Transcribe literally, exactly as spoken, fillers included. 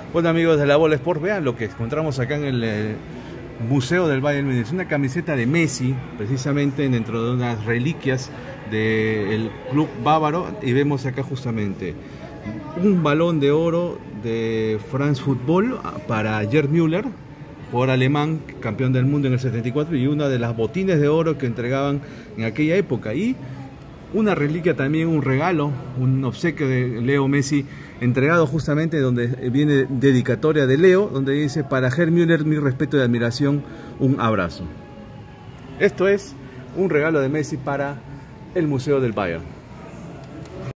Bueno, amigos de la Bola Sport, vean lo que encontramos acá en el eh, Museo del Bayern Múnich. Una camiseta de Messi, precisamente dentro de unas reliquias del club bávaro. Y vemos acá justamente un balón de oro de France Football para Gerd Müller, jugador alemán, campeón del mundo en el setenta y cuatro, y una de las botines de oro que entregaban en aquella época. Y una reliquia también, un regalo, un obsequio de Leo Messi, entregado justamente donde viene dedicatoria de Leo, donde dice: para Gerd Müller, mi respeto y admiración, un abrazo. Esto es un regalo de Messi para el Museo del Bayern.